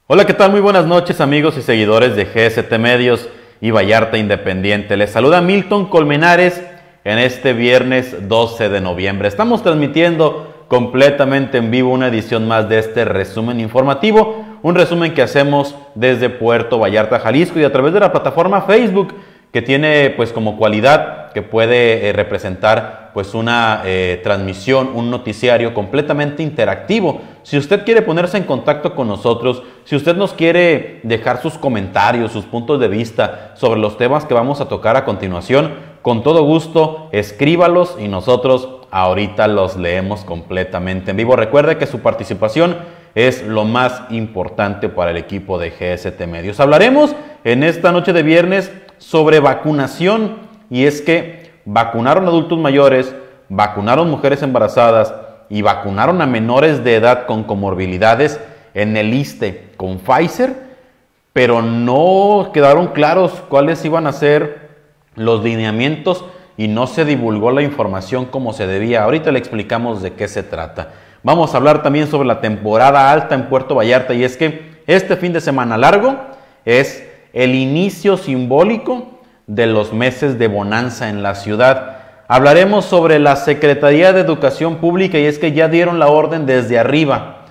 Hola, ¿qué tal? Muy buenas noches, amigos y seguidores de GST Medios y Vallarta Independiente. Les saluda Milton Colmenares en este viernes 12 de noviembre. Estamos transmitiendo completamente en vivo una edición más de este resumen informativo, un resumen que hacemos desde Puerto Vallarta, Jalisco, y a través de la plataforma Facebook, que tiene pues como cualidad que puede representar pues una transmisión, un noticiario completamente interactivo. Si usted quiere ponerse en contacto con nosotros, si usted nos quiere dejar sus comentarios, sus puntos de vista sobre los temas que vamos a tocar a continuación, con todo gusto escríbalos y nosotros ahorita los leemos completamente en vivo. Recuerde que su participación es lo más importante para el equipo de GST Medios. Hablaremos en esta noche de viernes sobre vacunación, y es que vacunaron adultos mayores, vacunaron mujeres embarazadas y vacunaron a menores de edad con comorbilidades en el ISSSTE con Pfizer, pero no quedaron claros cuáles iban a ser los lineamientos y no se divulgó la información como se debía. Ahorita le explicamos de qué se trata. Vamos a hablar también sobre la temporada alta en Puerto Vallarta, y es que este fin de semana largo es el inicio simbólico de los meses de bonanza en la ciudad. Hablaremos sobre la Secretaría de Educación Pública, y es que ya dieron la orden desde arriba.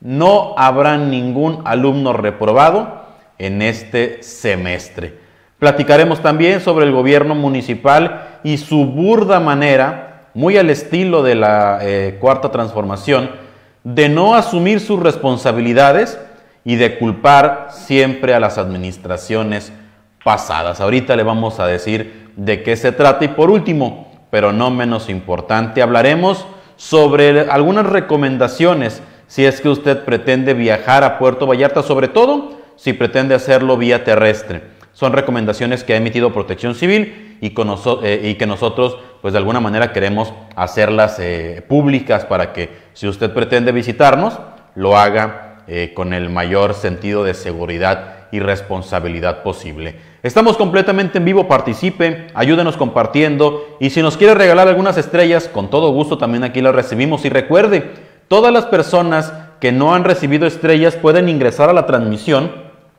No habrá ningún alumno reprobado en este semestre. Platicaremos también sobre el gobierno municipal y su burda manera, muy al estilo de la Cuarta Transformación, de no asumir sus responsabilidades y de culpar siempre a las administraciones pasadas. Ahorita le vamos a decir de qué se trata. Y por último, pero no menos importante, hablaremos sobre algunas recomendaciones si es que usted pretende viajar a Puerto Vallarta, sobre todo si pretende hacerlo vía terrestre. Son recomendaciones que ha emitido Protección Civil y que nosotros pues de alguna manera queremos hacerlas públicas para que si usted pretende visitarnos, lo haga con el mayor sentido de seguridad y responsabilidad posible. Estamos completamente en vivo, participe, ayúdenos compartiendo, y si nos quiere regalar algunas estrellas, con todo gusto también aquí las recibimos. Y recuerde, todas las personas que no han recibido estrellas pueden ingresar a la transmisión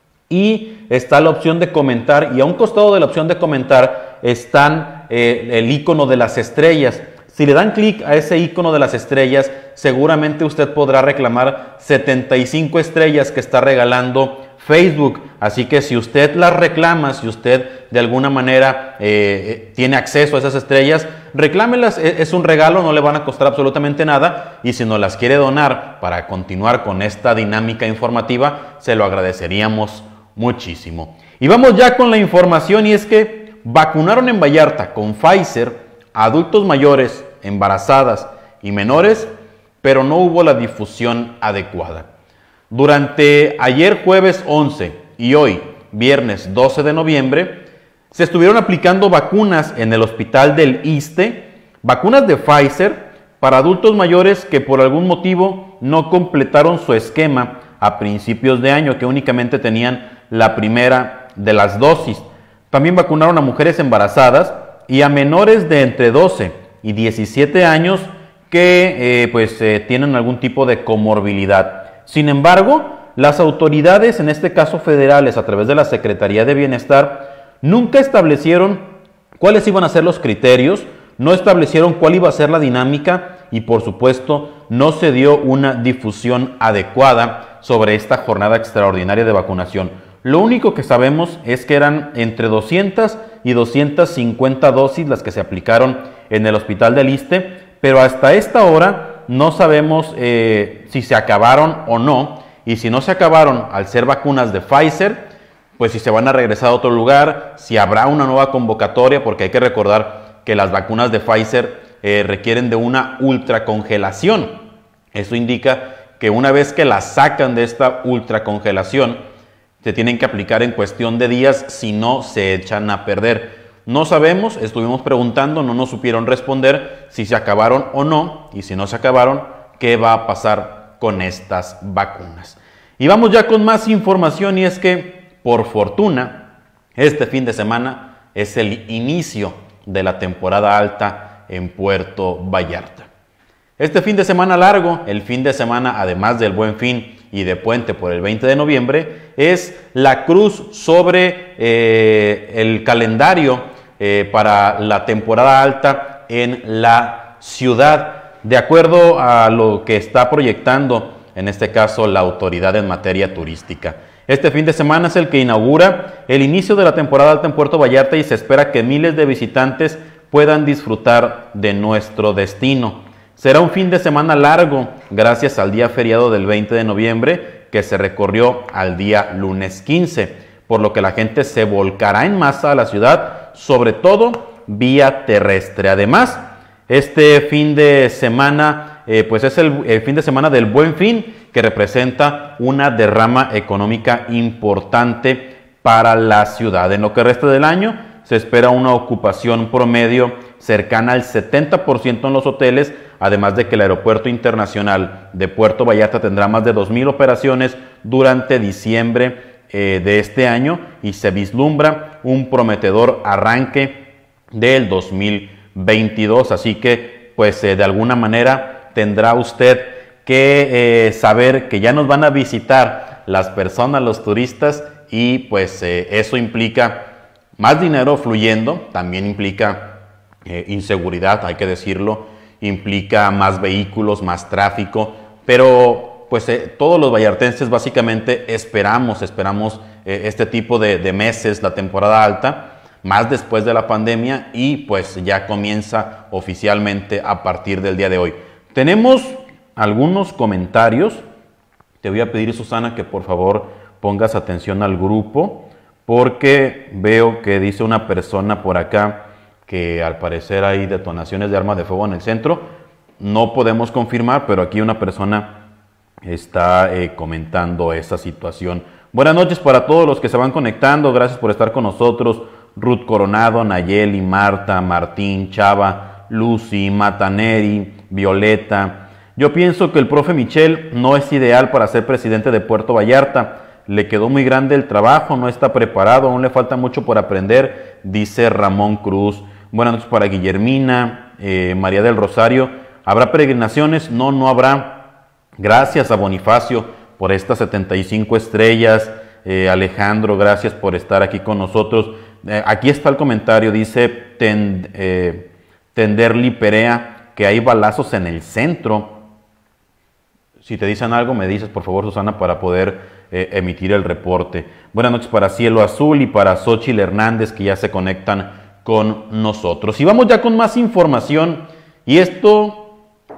y está la opción de comentar, y a un costado de la opción de comentar están el icono de las estrellas. Si le dan clic a ese icono de las estrellas, seguramente usted podrá reclamar 75 estrellas que está regalando Facebook. Así que si usted las reclama, si usted de alguna manera tiene acceso a esas estrellas, reclámelas. Es un regalo, no le van a costar absolutamente nada, y si nos las quiere donar para continuar con esta dinámica informativa, se lo agradeceríamos muchísimo. Y vamos ya con la información, y es que vacunaron en Vallarta con Pfizer a adultos mayores, embarazadas y menores, pero no hubo la difusión adecuada. Durante ayer jueves 11 y hoy viernes 12 de noviembre se estuvieron aplicando vacunas en el hospital del ISSSTE, vacunas de Pfizer para adultos mayores que por algún motivo no completaron su esquema a principios de año, que únicamente tenían la primera de las dosis. También vacunaron a mujeres embarazadas y a menores de entre 12 y 17 años que tienen algún tipo de comorbilidad. Sin embargo, las autoridades, en este caso federales, a través de la Secretaría de Bienestar, nunca establecieron cuáles iban a ser los criterios, no establecieron cuál iba a ser la dinámica, y por supuesto no se dio una difusión adecuada sobre esta jornada extraordinaria de vacunación. Lo único que sabemos es que eran entre 200 y 250 dosis las que se aplicaron en el hospital del ISSSTE, pero hasta esta hora no sabemos si se acabaron o no, y si no se acabaron al ser vacunas de Pfizer, pues si se van a regresar a otro lugar, si habrá una nueva convocatoria, porque hay que recordar que las vacunas de Pfizer requieren de una ultracongelación. Eso indica que una vez que las sacan de esta ultracongelación, se tienen que aplicar en cuestión de días, si no se echan a perder. No sabemos, estuvimos preguntando, no nos supieron responder si se acabaron o no, y si no se acabaron, ¿qué va a pasar con estas vacunas? Y vamos ya con más información, y es que, por fortuna, este fin de semana es el inicio de la temporada alta en Puerto Vallarta. Este fin de semana largo, el fin de semana además del Buen Fin y de puente por el 20 de noviembre, es la cruz sobre el calendario para la temporada alta en la ciudad, de acuerdo a lo que está proyectando, en este caso, la autoridad en materia turística. Este fin de semana es el que inaugura el inicio de la temporada alta en Puerto Vallarta y se espera que miles de visitantes puedan disfrutar de nuestro destino. Será un fin de semana largo, gracias al día feriado del 20 de noviembre, que se recorrió al día lunes 15, por lo que la gente se volcará en masa a la ciudad, sobre todo vía terrestre. Además, este fin de semana, pues es el fin de semana del Buen Fin, que representa una derrama económica importante para la ciudad. En lo que resta del año, se espera una ocupación promedio cercana al 70% en los hoteles, además de que el Aeropuerto Internacional de Puerto Vallarta tendrá más de 2,000 operaciones durante diciembre de este año y se vislumbra un prometedor arranque del 2022. Así que, pues de alguna manera tendrá usted que saber que ya nos van a visitar las personas, los turistas, y pues eso implica más dinero fluyendo, también implica inseguridad, hay que decirlo, implica más vehículos, más tráfico, pero pues todos los vallartenses básicamente esperamos este tipo de meses, la temporada alta, más después de la pandemia, y pues ya comienza oficialmente a partir del día de hoy. Tenemos algunos comentarios. Te voy a pedir, Susana, que por favor pongas atención al grupo, porque veo que dice una persona por acá que al parecer hay detonaciones de armas de fuego en el centro. No podemos confirmar, pero aquí una persona está comentando esa situación. Buenas noches para todos los que se van conectando. Gracias por estar con nosotros. Ruth Coronado, Nayeli, Marta, Martín, Chava, Lucy, Mataneri, Violeta. Yo pienso que el profe Michel no es ideal para ser presidente de Puerto Vallarta. Le quedó muy grande el trabajo, no está preparado, aún le falta mucho por aprender, dice Ramón Cruz. Buenas noches para Guillermina, María del Rosario. ¿Habrá peregrinaciones? No, no habrá. Gracias a Bonifacio por estas 75 estrellas. Alejandro, gracias por estar aquí con nosotros. Aquí está el comentario, dice Tenderli Perea, que hay balazos en el centro. Si te dicen algo, me dices, por favor, Susana, para poder emitir el reporte. Buenas noches para Cielo Azul y para Xochitl Hernández, que ya se conectan con nosotros. Y vamos ya con más información. Y esto,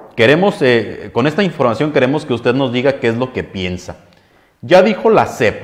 con esta información queremos que usted nos diga qué es lo que piensa. Ya dijo la SEP,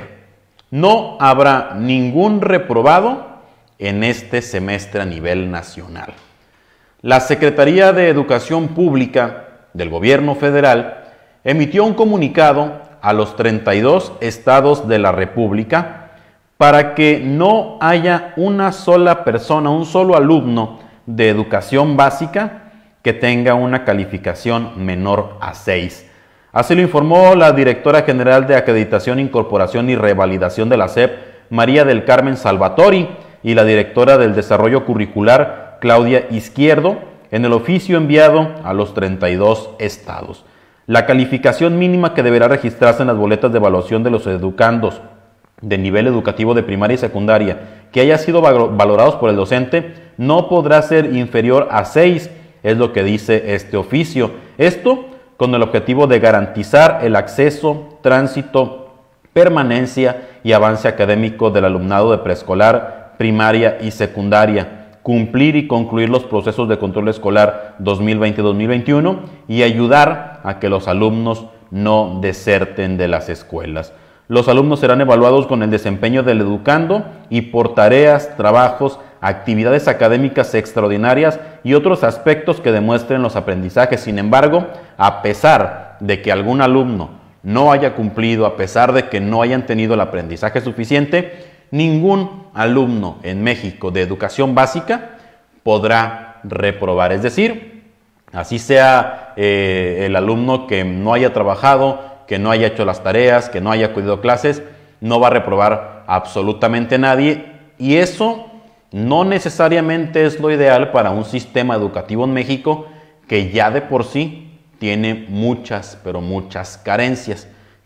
no habrá ningún reprobado en este semestre a nivel nacional. La Secretaría de Educación Pública del Gobierno Federal emitió un comunicado a los 32 estados de la República para que no haya una sola persona, un solo alumno de educación básica que tenga una calificación menor a 6. Así lo informó la directora general de Acreditación, Incorporación y Revalidación de la SEP, María del Carmen Salvatori, y la directora del Desarrollo Curricular, Claudia Izquierdo, en el oficio enviado a los 32 estados. La calificación mínima que deberá registrarse en las boletas de evaluación de los educandos de nivel educativo de primaria y secundaria que haya sido valorados por el docente no podrá ser inferior a 6, es lo que dice este oficio. Esto con el objetivo de garantizar el acceso, tránsito, permanencia y avance académico del alumnado de preescolar, primaria y secundaria, cumplir y concluir los procesos de control escolar 2020-2021 y ayudar a que los alumnos no deserten de las escuelas. Los alumnos serán evaluados con el desempeño del educando y por tareas, trabajos, actividades académicas extraordinarias y otros aspectos que demuestren los aprendizajes. Sin embargo, a pesar de que algún alumno no haya cumplido, a pesar de que no hayan tenido el aprendizaje suficiente, ningún alumno en México de educación básica podrá reprobar. Es decir, así sea el alumno que no haya trabajado, que no haya hecho las tareas, que no haya acudido a clases, no va a reprobar absolutamente nadie. Y eso no necesariamente es lo ideal para un sistema educativo en México que ya de por sí tiene muchas, pero muchas carencias.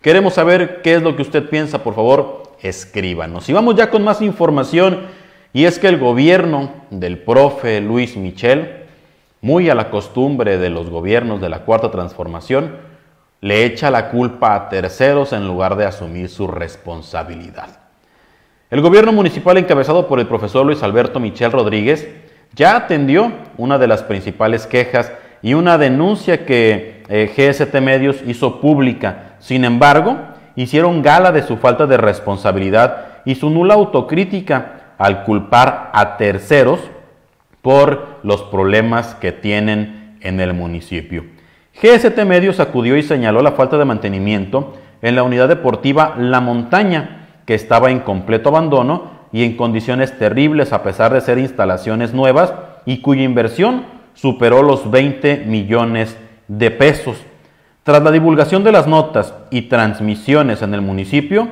Queremos saber qué es lo que usted piensa, por favor, escríbanos. Y vamos ya con más información, y es que el gobierno del profe Luis Michel, muy a la costumbre de los gobiernos de la Cuarta Transformación, le echa la culpa a terceros en lugar de asumir su responsabilidad. El gobierno municipal encabezado por el profesor Luis Alberto Michel Rodríguez ya atendió una de las principales quejas y una denuncia que GST Medios hizo pública. Sin embargo, hicieron gala de su falta de responsabilidad y su nula autocrítica al culpar a terceros por los problemas que tienen en el municipio. GST Medios acudió y señaló la falta de mantenimiento en la unidad deportiva La Montaña, que estaba en completo abandono y en condiciones terribles a pesar de ser instalaciones nuevas y cuya inversión superó los 20 millones de pesos. Tras la divulgación de las notas y transmisiones en el municipio,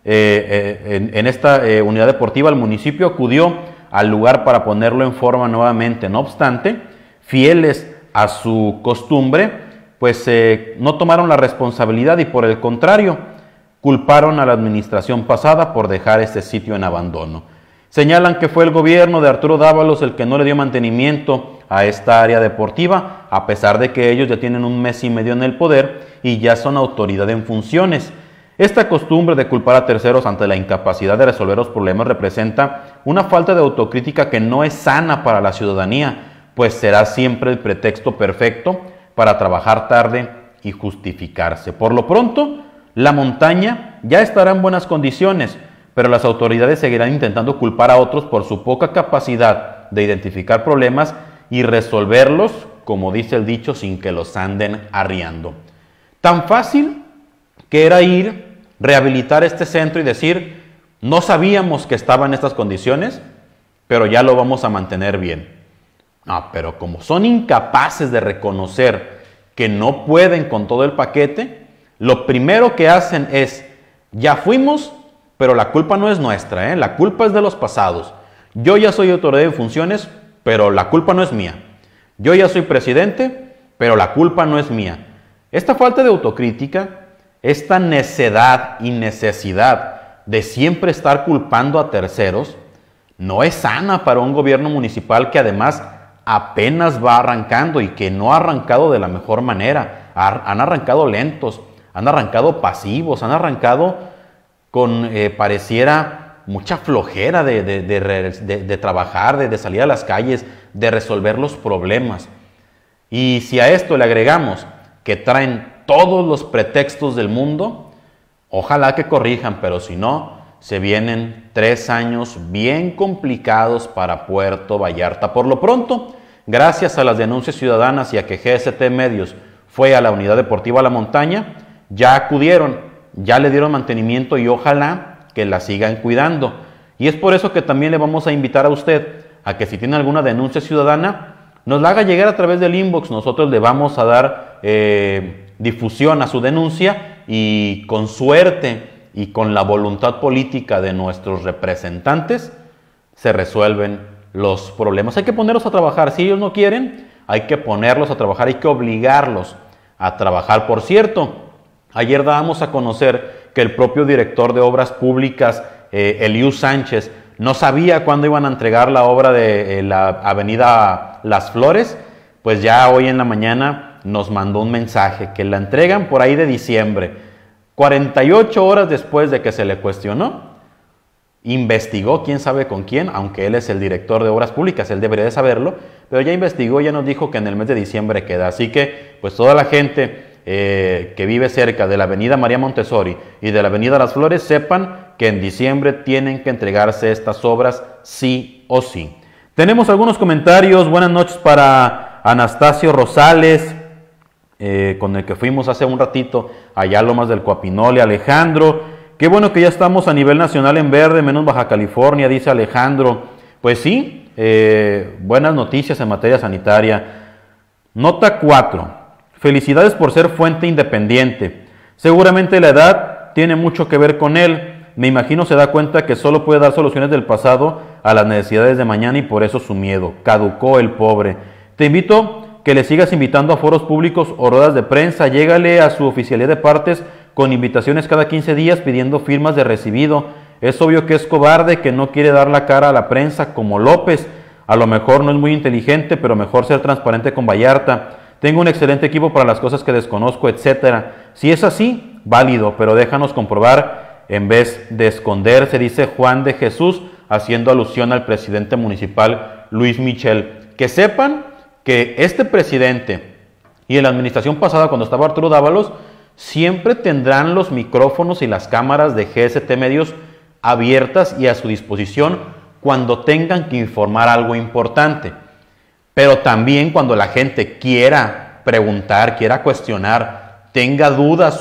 en esta unidad deportiva, el municipio acudió al lugar para ponerlo en forma nuevamente. No obstante, fieles a su costumbre, pues no tomaron la responsabilidad y por el contrario, culparon a la administración pasada por dejar este sitio en abandono. Señalan que fue el gobierno de Arturo Dávalos el que no le dio mantenimiento a esta área deportiva, a pesar de que ellos ya tienen 1 mes y medio en el poder y ya son autoridad en funciones. Esta costumbre de culpar a terceros ante la incapacidad de resolver los problemas representa una falta de autocrítica que no es sana para la ciudadanía, pues será siempre el pretexto perfecto para trabajar tarde y justificarse. Por lo pronto, La Montaña ya estará en buenas condiciones, pero las autoridades seguirán intentando culpar a otros por su poca capacidad de identificar problemas y resolverlos, como dice el dicho, sin que los anden arriando. Tan fácil que era ir, rehabilitar este centro y decir, no sabíamos que estaba en estas condiciones, pero ya lo vamos a mantener bien. Pero como son incapaces de reconocer que no pueden con todo el paquete, lo primero que hacen es, ya fuimos, pero la culpa no es nuestra, la culpa es de los pasados. Yo ya soy autoridad en funciones, pero la culpa no es mía. Yo ya soy presidente, pero la culpa no es mía. Esta falta de autocrítica, esta necedad y necesidad de siempre estar culpando a terceros, no es sana para un gobierno municipal que además apenas va arrancando y que no ha arrancado de la mejor manera. Han arrancado lentos, han arrancado pasivos, han arrancado con, pareciera, mucha flojera de trabajar, de salir a las calles, de resolver los problemas. Y si a esto le agregamos que traen todos los pretextos del mundo, ojalá que corrijan, pero si no, se vienen 3 años bien complicados para Puerto Vallarta. Por lo pronto, gracias a las denuncias ciudadanas y a que GST Medios fue a la unidad deportiva La Montaña, ya acudieron, ya le dieron mantenimiento y ojalá que la sigan cuidando. Y es por eso que también le vamos a invitar a usted a que si tiene alguna denuncia ciudadana, nos la haga llegar a través del inbox. Nosotros le vamos a dar difusión a su denuncia y con suerte y con la voluntad política de nuestros representantes se resuelven los problemas. Hay que ponerlos a trabajar. Si ellos no quieren, hay que ponerlos a trabajar, hay que obligarlos a trabajar. Por cierto, ayer dábamos a conocer que el propio director de Obras Públicas, Eliú Sánchez, no sabía cuándo iban a entregar la obra de la avenida Las Flores. Pues ya hoy en la mañana nos mandó un mensaje que la entregan por ahí de diciembre. 48 horas después de que se le cuestionó, investigó quién sabe con quién, aunque él es el director de Obras Públicas, él debería de saberlo, pero ya investigó, ya nos dijo que en el mes de diciembre queda. Así que pues toda la gente que vive cerca de la avenida María Montessori y de la avenida Las Flores sepan que en diciembre tienen que entregarse estas obras sí o sí. Tenemos algunos comentarios. Buenas noches para Anastasio Rosales, con el que fuimos hace un ratito allá a Lomas del Coapinole. Alejandro, qué bueno que ya estamos a nivel nacional en verde, menos Baja California, dice Alejandro. Pues sí, buenas noticias en materia sanitaria. Nota 4. Felicidades por ser fuente independiente. Seguramente la edad tiene mucho que ver con él. Me imagino se da cuenta que solo puede dar soluciones del pasado a las necesidades de mañana y por eso su miedo. Caducó el pobre. Te invito que le sigas invitando a foros públicos o ruedas de prensa. Llégale a su oficialía de partes con invitaciones cada 15 días pidiendo firmas de recibido. Es obvio que es cobarde, que no quiere dar la cara a la prensa como López. A lo mejor no es muy inteligente, pero mejor ser transparente con Vallarta. Tengo un excelente equipo para las cosas que desconozco, etcétera. Si es así, válido, pero déjanos comprobar en vez de esconderse, dice Juan de Jesús, haciendo alusión al presidente municipal Luis Michel. Que sepan que este presidente y en la administración pasada, cuando estaba Arturo Dávalos, siempre tendrán los micrófonos y las cámaras de GST Medios abiertas y a su disposición cuando tengan que informar algo importante. Pero también cuando la gente quiera preguntar, quiera cuestionar, tenga dudas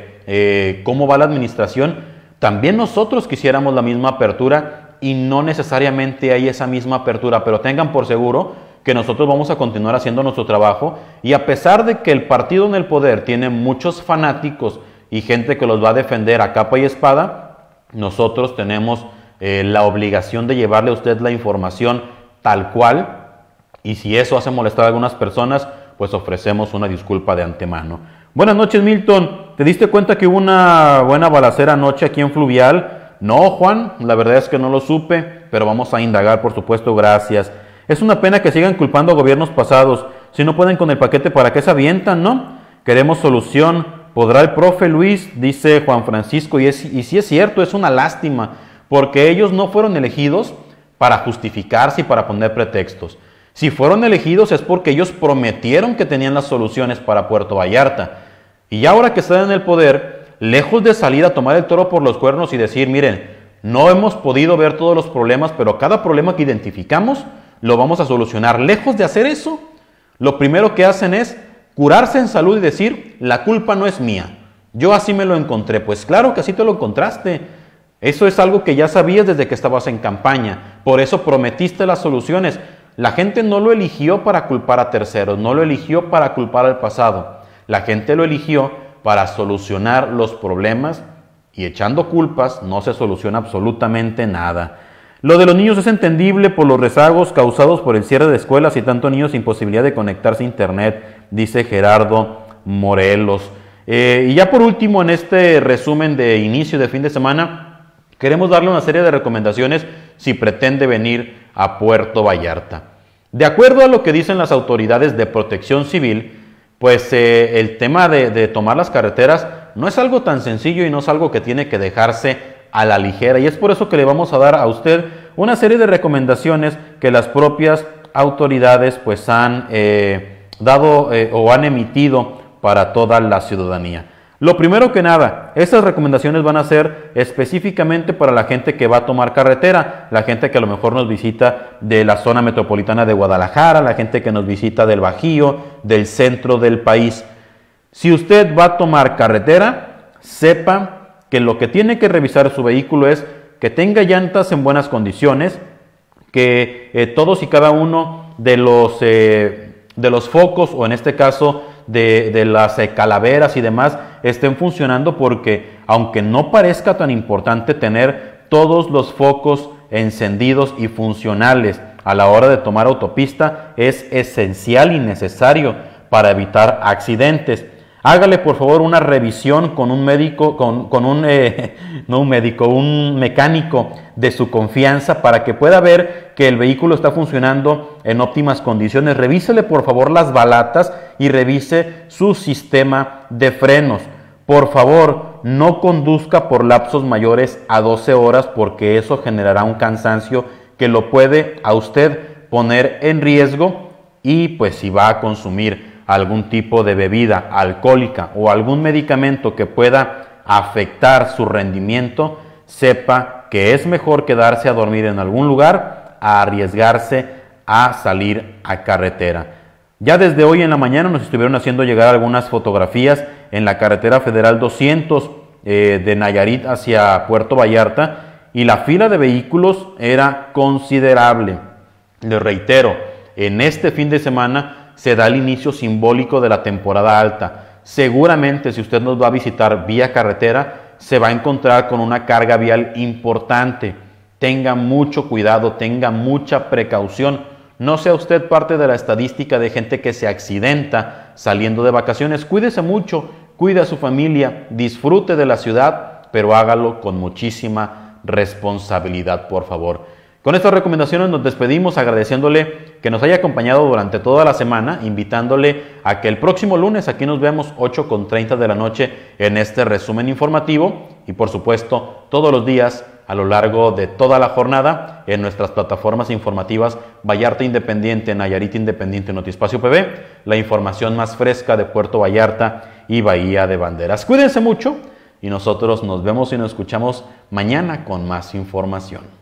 sobre cómo va la administración, también nosotros quisiéramos la misma apertura y no necesariamente hay esa misma apertura, pero tengan por seguro que nosotros vamos a continuar haciendo nuestro trabajo y a pesar de que el partido en el poder tiene muchos fanáticos y gente que los va a defender a capa y espada, nosotros tenemos la obligación de llevarle a usted la información tal cual. Y si eso hace molestar a algunas personas, pues ofrecemos una disculpa de antemano. Buenas noches, Milton. ¿Te diste cuenta que hubo una buena balacera anoche aquí en Fluvial? No, Juan, la verdad es que no lo supe, pero vamos a indagar, por supuesto, gracias. Es una pena que sigan culpando a gobiernos pasados. Si no pueden con el paquete, ¿para qué se avientan, no? Queremos solución. ¿Podrá el profe Luis? Dice Juan Francisco, y sí es cierto, es una lástima, porque ellos no fueron elegidos para justificarse y para poner pretextos. Si fueron elegidos es porque ellos prometieron que tenían las soluciones para Puerto Vallarta. Y ahora que están en el poder, lejos de salir a tomar el toro por los cuernos y decir, miren, no hemos podido ver todos los problemas, pero cada problema que identificamos lo vamos a solucionar. Lejos de hacer eso, lo primero que hacen es curarse en salud y decir, la culpa no es mía. Yo así me lo encontré. Pues claro que así te lo encontraste. Eso es algo que ya sabías desde que estabas en campaña. Por eso prometiste las soluciones. La gente no lo eligió para culpar a terceros, no lo eligió para culpar al pasado. La gente lo eligió para solucionar los problemas y echando culpas no se soluciona absolutamente nada. Lo de los niños es entendible por los rezagos causados por el cierre de escuelas y tanto niños sin posibilidad de conectarse a internet, dice Gerardo Morelos. Y ya por último, en este resumen de inicio de fin de semana, queremos darle una serie de recomendaciones si pretende venir a Puerto Vallarta. De acuerdo a lo que dicen las autoridades de protección civil, pues el tema de tomar las carreteras no es algo tan sencillo y no es algo que tiene que dejarse a la ligera. Y es por eso que le vamos a dar a usted una serie de recomendaciones que las propias autoridades pues han dado o han emitido para toda la ciudadanía. Lo primero que nada, estas recomendaciones van a ser específicamente para la gente que va a tomar carretera, la gente que a lo mejor nos visita de la zona metropolitana de Guadalajara, la gente que nos visita del Bajío, del centro del país. Si usted va a tomar carretera, sepa que lo que tiene que revisar su vehículo es que tenga llantas en buenas condiciones, que todos y cada uno de los focos, o en este caso de las calaveras y demás, estén funcionando, porque aunque no parezca tan importante tener todos los focos encendidos y funcionales a la hora de tomar autopista, es esencial y necesario para evitar accidentes. Hágale por favor una revisión con un médico, un mecánico de su confianza, para que pueda ver que el vehículo está funcionando en óptimas condiciones. Revísele por favor las balatas y revise su sistema de frenos. Por favor, no conduzca por lapsos mayores a 12 horas, porque eso generará un cansancio que lo puede a usted poner en riesgo, y pues si va a consumir algún tipo de bebida alcohólica o algún medicamento que pueda afectar su rendimiento, sepa que es mejor quedarse a dormir en algún lugar a arriesgarse a salir a carretera. Ya desde hoy en la mañana nos estuvieron haciendo llegar algunas fotografías en la carretera federal 200 de Nayarit hacia Puerto Vallarta, y la fila de vehículos era considerable. Les reitero, en este fin de semana se da el inicio simbólico de la temporada alta. Seguramente si usted nos va a visitar vía carretera, se va a encontrar con una carga vial importante. Tenga mucho cuidado, tenga mucha precaución. No sea usted parte de la estadística de gente que se accidenta saliendo de vacaciones. Cuídese mucho, cuide a su familia, disfrute de la ciudad, pero hágalo con muchísima responsabilidad, por favor. Con estas recomendaciones nos despedimos agradeciéndole que nos haya acompañado durante toda la semana, invitándole a que el próximo lunes aquí nos veamos 8:30 de la noche en este resumen informativo y por supuesto todos los días a lo largo de toda la jornada en nuestras plataformas informativas Vallarta Independiente, Nayarit Independiente, Notiespacio PB, la información más fresca de Puerto Vallarta y Bahía de Banderas. Cuídense mucho y nosotros nos vemos y nos escuchamos mañana con más información.